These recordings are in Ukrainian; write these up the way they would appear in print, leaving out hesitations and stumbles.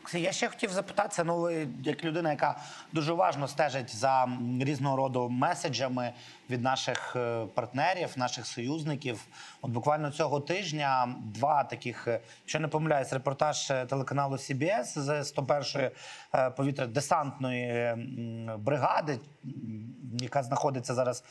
Я ще хотів запитатися, ну ви, як людина, яка дуже уважно стежить за різного роду меседжами від наших партнерів, наших союзників. От буквально цього тижня два таких, якщо не помиляюсь, репортаж телеканалу CBS з 101-ї повітряно-десантної бригади, яка знаходиться зараз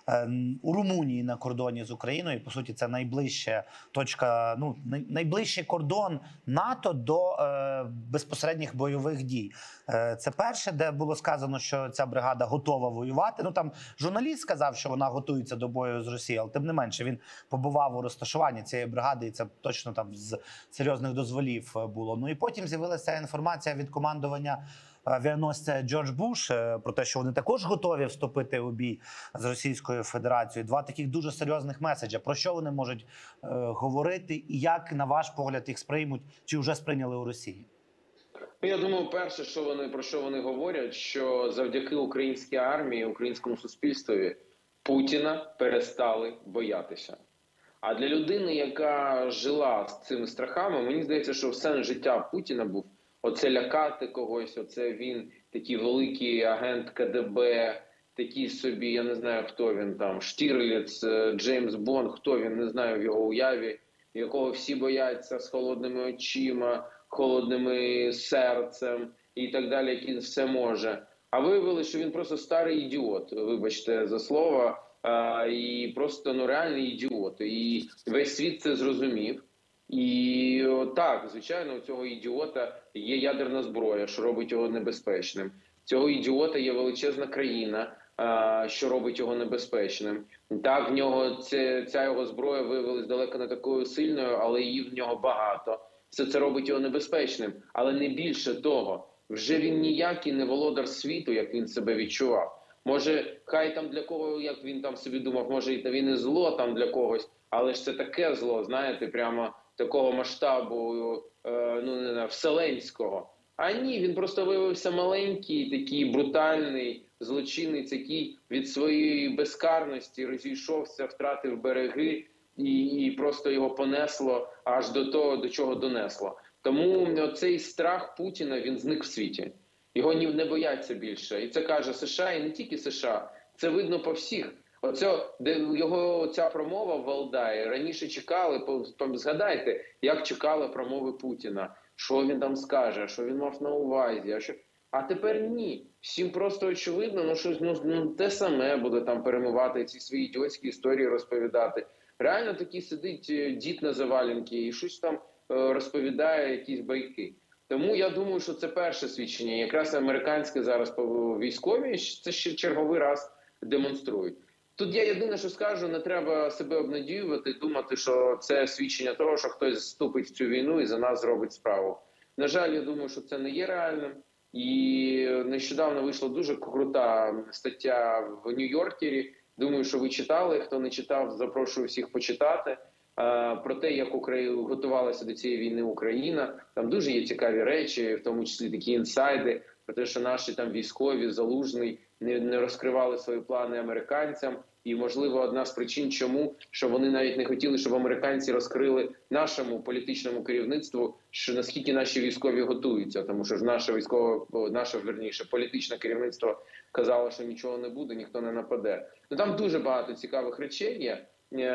у Румунії на кордоні з Україною. По суті, це найближча точка, ну, найближчий кордон НАТО до безпосередніх бойових дій. Це перше, де було сказано, що ця бригада готова воювати. Ну, там журналіст сказав, що вона готується до бою з Росією, але тим не менше він побував у розташуванні цієї бригади, і це точно там з серйозних дозволів було. Ну і потім з'явилася інформація від командування авіаносця Джордж Буш про те, що вони також готові вступити у бій з Російською Федерацією. Два таких дуже серйозних меседжа. Про що вони можуть говорити і як, на ваш погляд, їх сприймуть чи вже сприйняли у Росії? Я думаю, перше, про що вони говорять, що завдяки українській армії, українському суспільстві Путіна перестали боятися. А для людини, яка жила з цими страхами, мені здається, що все життя Путіна був оце лякати когось, оце він такий великий агент КДБ, такий собі, я не знаю, хто він там, Штірліц, Джеймс Бонд, хто він, не знаю в його уяві, якого всі бояться з холодними очима, холодним серцем і так далі, який все може. А виявили, що він просто старий ідіот, вибачте за слово, і просто ну, реальний ідіот. І весь світ це зрозумів. І так, звичайно, у цього ідіота є ядерна зброя, що робить його небезпечним. У цього ідіота є величезна країна, що робить його небезпечним. Так, в нього ця його зброя виявилась далеко не такою сильною, але її в нього багато. Все це робить його небезпечним. Але не більше того, вже він ніякий не володар світу, як він себе відчував. Може, хай там для кого, як він там собі думав, може він і зло там для когось, але ж це таке зло, знаєте, прямо такого масштабу, ну не знаю, вселенського. А ні, він просто виявився маленький, такий брутальний злочинець, який від своєї безкарності розійшовся, втратив береги і просто його понесло аж до того, до чого донесло. Тому цей страх Путіна, він зник в світі. Його не бояться більше. І це каже США, і не тільки США. Це видно по всіх. Ця промова в Валдаї раніше чекали, згадайте, як чекали промови Путіна, що він там скаже, що він мав на увазі. А тепер ні. Всім просто очевидно, що те саме буде там перемивати, ці свої ідіотські історії розповідати. Реально такий сидить дід на завалянці і щось там розповідає, якісь байки. Тому я думаю, що це перше свідчення. Якраз американське зараз військові це ще черговий раз демонструють. Тут я єдине, що скажу, не треба себе обнадіювати, думати, що це свідчення того, що хтось вступить в цю війну і за нас зробить справу. На жаль, я думаю, що це не є реальним. І нещодавно вийшла дуже крута стаття в Нью-Йоркері. Думаю, що ви читали. Хто не читав, запрошую всіх почитати. Про те, як готувалася до цієї війни Україна. Там дуже є цікаві речі, в тому числі такі інсайди, про те, що наші там військові, Залужний, не розкривали свої плани американцям. І, можливо, одна з причин, чому, що вони навіть не хотіли, щоб американці розкрили нашому політичному керівництву, що наскільки наші військові готуються. Тому що ж наше політичне керівництво казало, що нічого не буде, ніхто не нападе. Ну, там дуже багато цікавих речей є.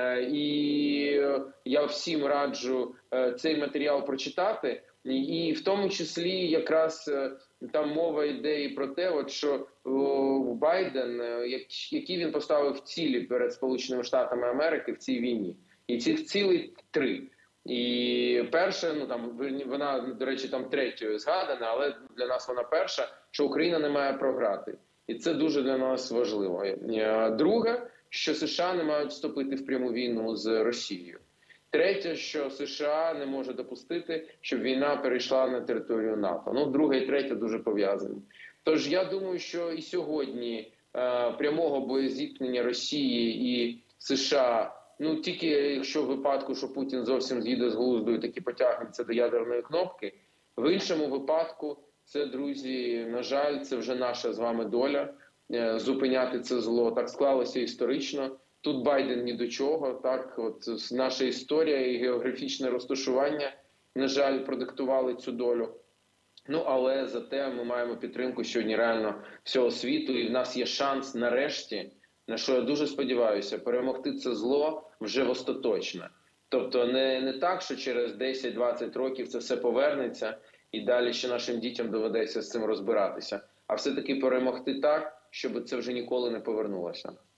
І я всім раджу цей матеріал прочитати. І в тому числі якраз там мова йде і про те, що Байден, які він поставив цілі перед Сполученими Штатами Америки в цій війні. І цих цілей 3. І перше, вона, до речі, там третьою згадана, але для нас вона перша, що Україна не має програти. І це дуже для нас важливо. Друге, що США не мають вступити в пряму війну з Росією. Третє, що США не може допустити, щоб війна перейшла на територію НАТО. Друге і третє дуже пов'язані. Тож я думаю, що і сьогодні прямого боєзіткнення Росії і США, тільки якщо в випадку, що Путін зовсім з'їде з глузду і таки потягнеться до ядерної кнопки, в іншому випадку це, друзі, на жаль, це вже наша з вами доля зупиняти це зло. Так склалося історично. Тут Байден ні до чого, так, наша історія і географічне розташування, на жаль, продиктували цю долю. Ну, але зате ми маємо підтримку сьогодні реально всього світу, і в нас є шанс нарешті, на що я дуже сподіваюся, перемогти це зло вже остаточно. Тобто не так, що через 10-20 років це все повернеться і далі ще нашим дітям доведеться з цим розбиратися, а все-таки перемогти так, щоб це вже ніколи не повернулося.